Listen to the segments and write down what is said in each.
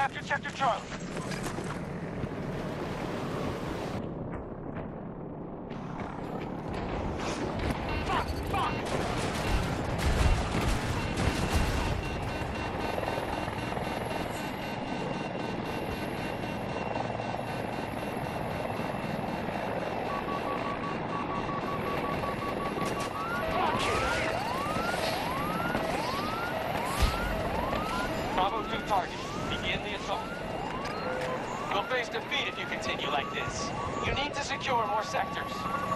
captured Sector Charlie. Bravo 2 target. Begin the assault. You'll face defeat if you continue like this. You need to secure more sectors.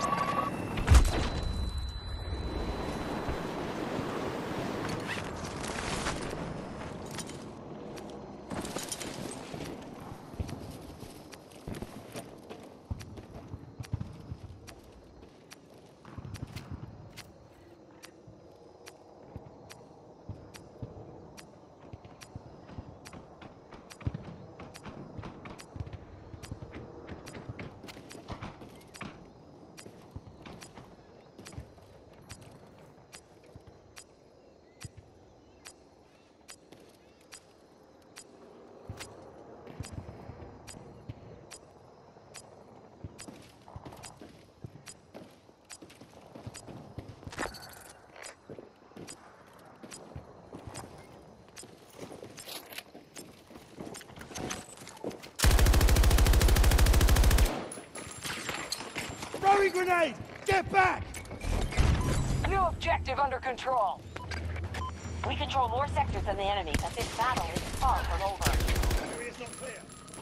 Throwing grenade! Get back! New objective under control. We control more sectors than the enemy, but this battle is far from over. Area is not clear.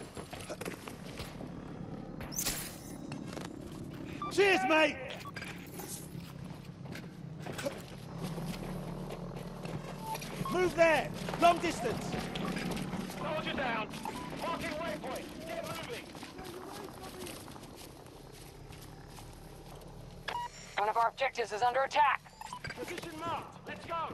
Cheers, mate! Move there! Long distance! Soldier down. Marking waypoint. Get moving. One of our objectives is under attack. Position marked. Let's go.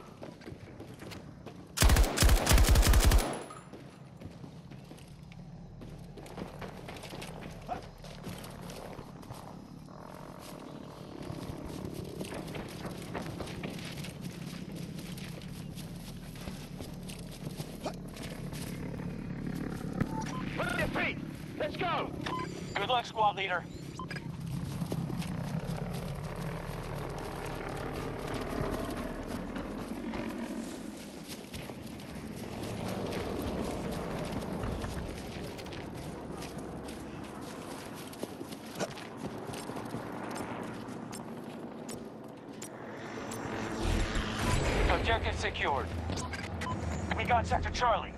Put your feet. Let's go. Good luck, squad leader. Objective secured. We got Sector Charlie.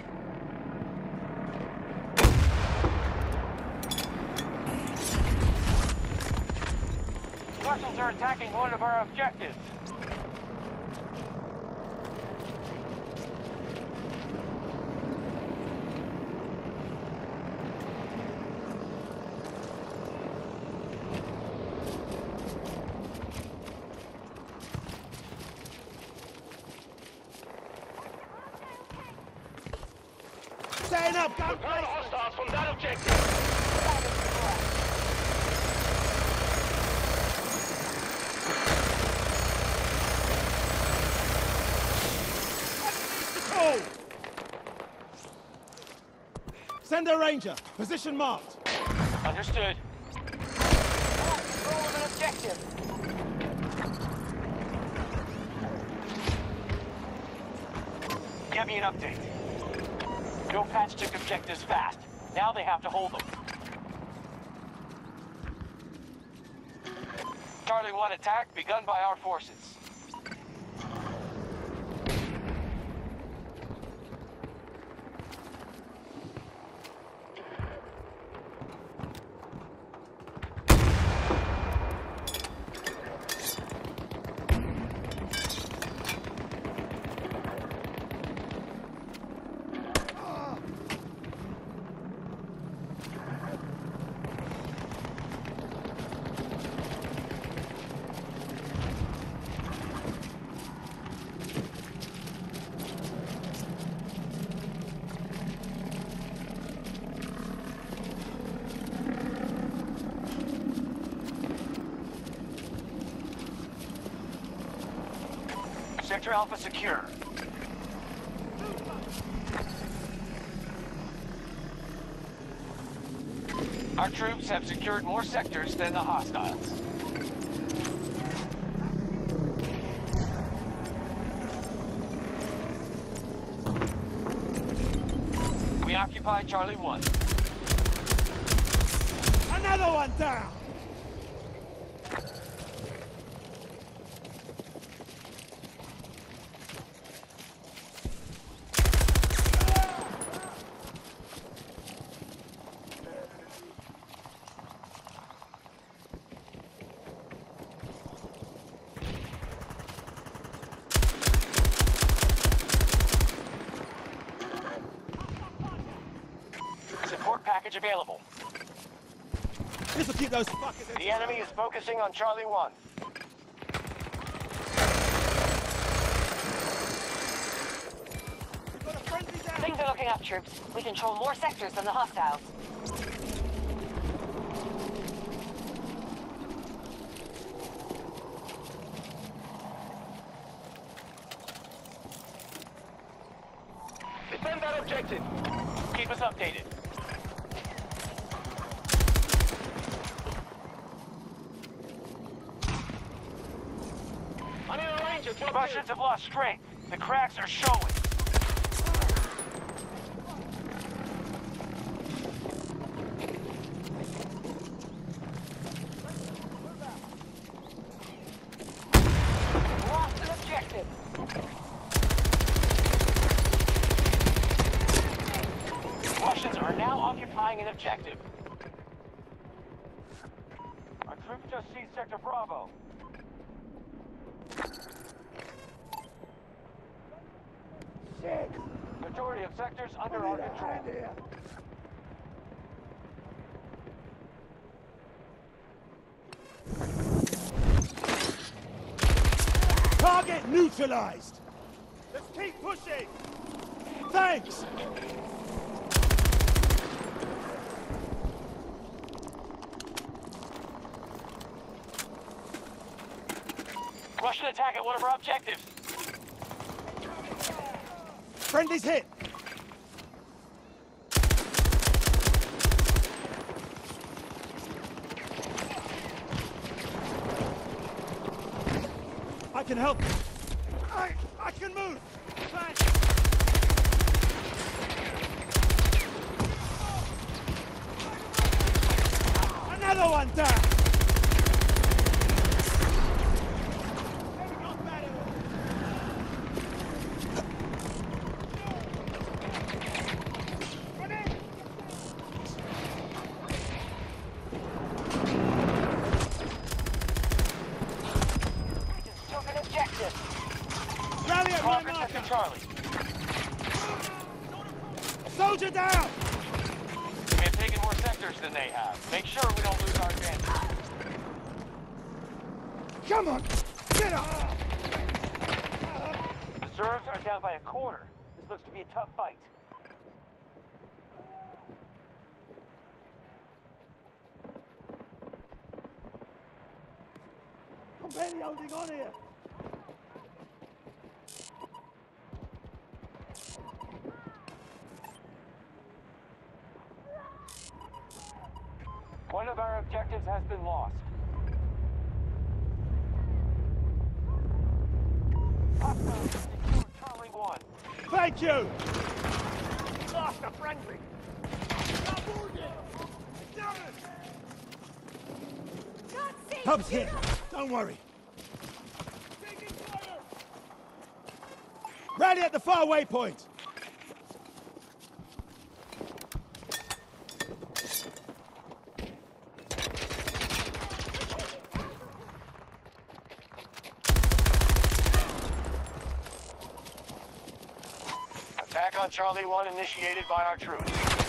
Russians are attacking one of our objectives. Setting up! Go! Repel hostiles from that objective. Oh! Send a ranger. Position marked. Understood. Control of an objective. Get me an update. Joe Patch took objectives fast. Now they have to hold them. Charlie 1 attack begun by our forces. Sector Alpha secure. Our troops have secured more sectors than the hostiles. We occupy Charlie 1. Another one down! Support package available. This'll keep those fuckers... The enemy is focusing on Charlie 1. We've got a friendly down! Things are looking up, troops. We control more sectors than the hostiles. Defend that objective. Keep us updated. Russians have lost strength. The cracks are showing. Lost an objective. Russians are now occupying an objective. Our troops just seized Sector Bravo. Shit! Majority of sectors under our control. Target neutralized! Let's keep pushing! Thanks! Russian attack at one of our objectives. Friendly's hit! I can help. I can move! Thanks! Another one down! Rally at my Progress marker! at Charlie. Soldier down! We have taken more sectors than they have. Make sure we don't lose our advantage. Come on! Get up! Reserves are down by a quarter. This looks to be a tough fight. I'm barely holding on here! One of our objectives has been lost. Hostiles secured Charlie 1. Thank you! Lost a friendly. Hub's hit! Don't worry! Rally at the far waypoint! Attack on Charlie 1 initiated by our troops.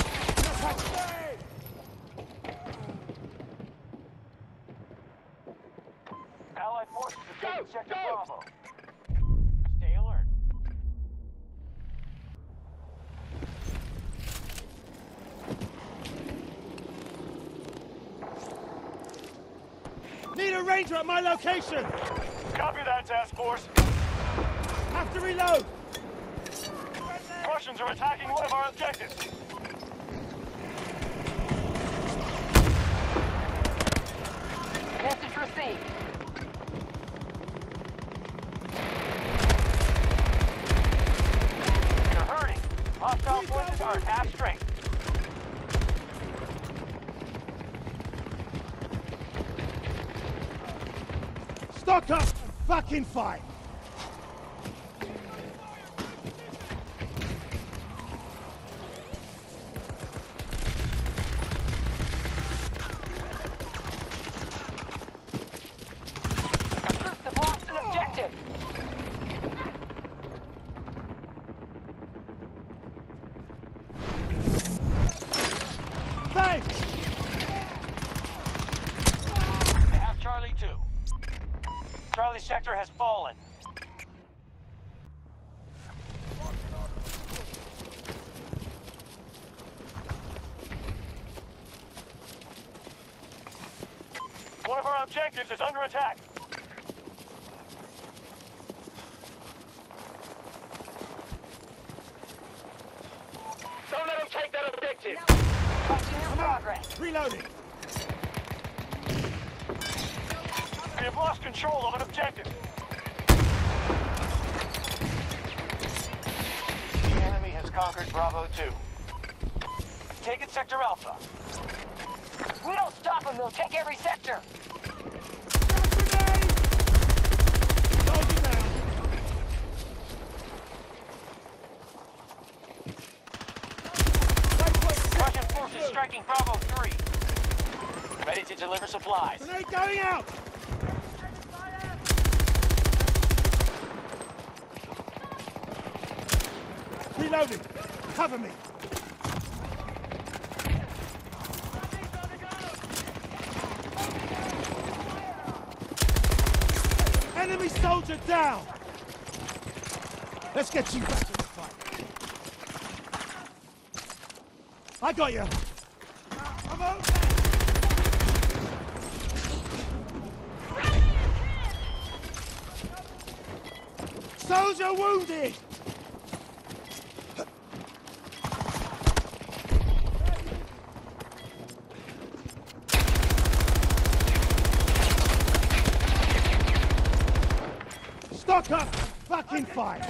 Allied forces have taken Sector Bravo. Stay alert. Need a ranger at my location! Copy that, task force. Have to reload! Russians are attacking one of our objectives. received. You're hurting. Hostile forces are at half strength. Stock up and fucking fight! Charlie sector has fallen. One of our objectives is under attack. Don't let them take that objective. Continue progress. Reloading! We have lost control of an objective. The enemy has conquered Bravo 2. Take it, Sector Alpha. We don't stop them, they'll take every sector. Soldier down! Russian forces striking Bravo 3. Ready to deliver supplies. Grenade going out! Reloading! Cover me! Enemy soldier down! Let's get you back in the fight. I got you! I'm out! Soldier wounded! Stock up! Fucking fight!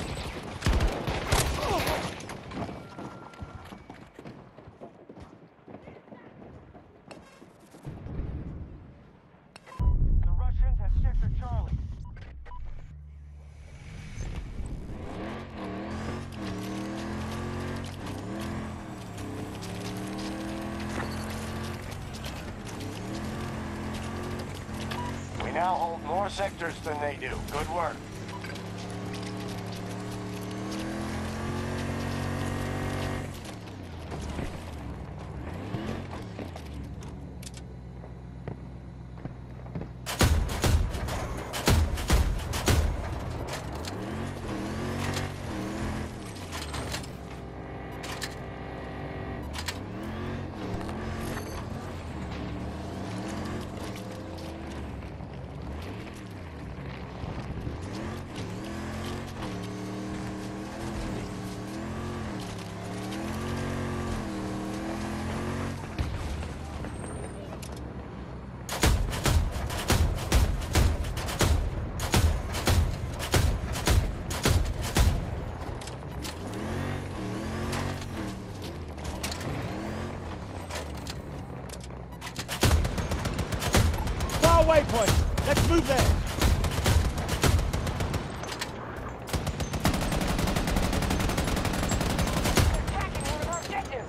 The Russians have sector Charlie. We now hold more sectors than they do. Good work. Waypoint. Let's move there. Attacking one of our objectives.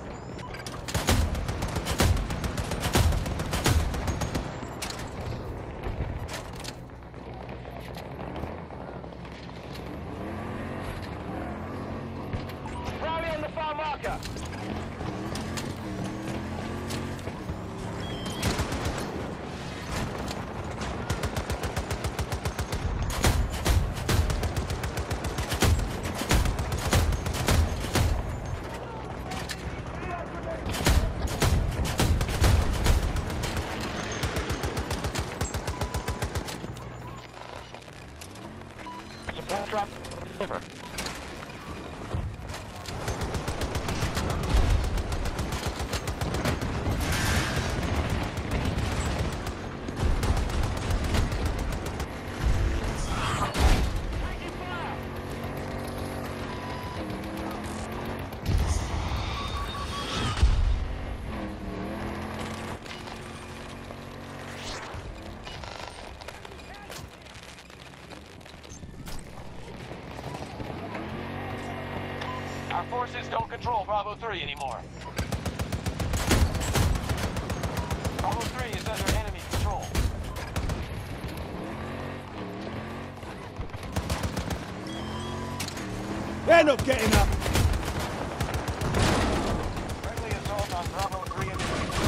Rally on the far marker. Support drop. Over. Our forces don't control Bravo 3 anymore. Bravo 3 is under enemy control. They're not getting up. Friendly assault on Bravo 3 and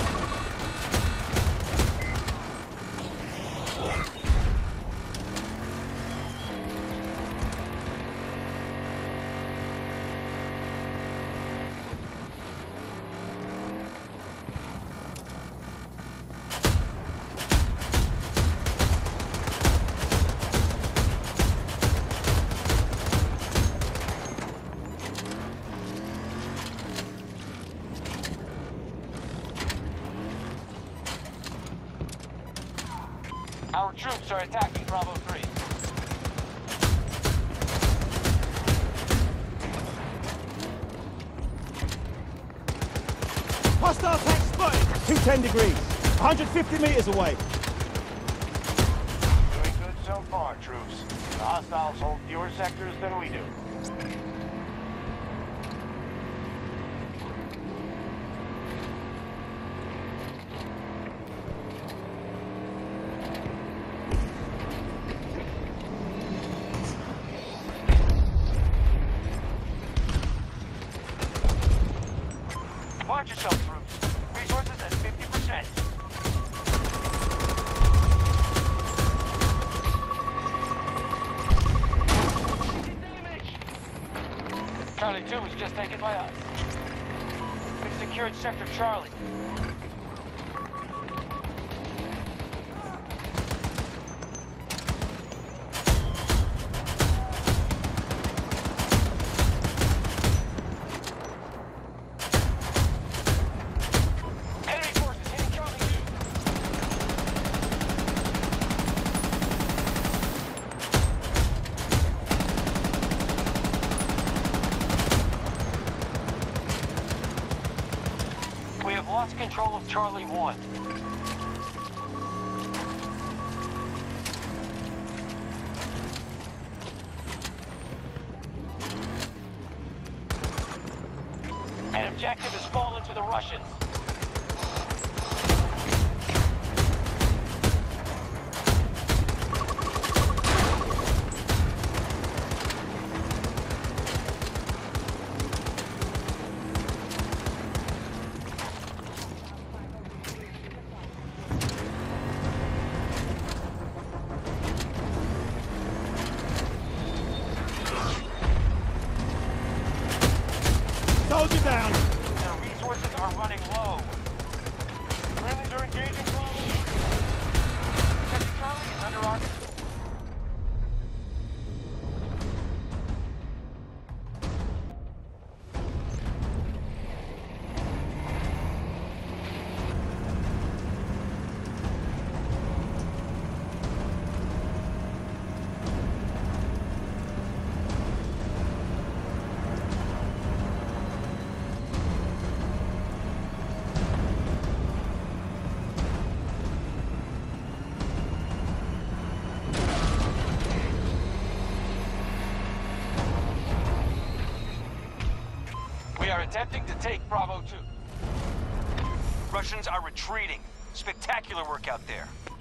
our troops are attacking Bravo 3. Hostile tank spotted. 210 degrees. 150 meters away. Doing good so far, troops. The hostiles hold fewer sectors than we do. Watch yourself, troops. Resources at 50%. Charlie 2 was just taken by us. We've secured Sector Charlie. Enemy forces hitting Charlie 2. We have lost control of Charlie 1. An objective has fallen to the Russians. Soldier down. Their resources are running low. Friendlies are engaging Bravo. Sector Charlie is under our control. We are attempting to take Bravo 2. Russians are retreating. Spectacular work out there.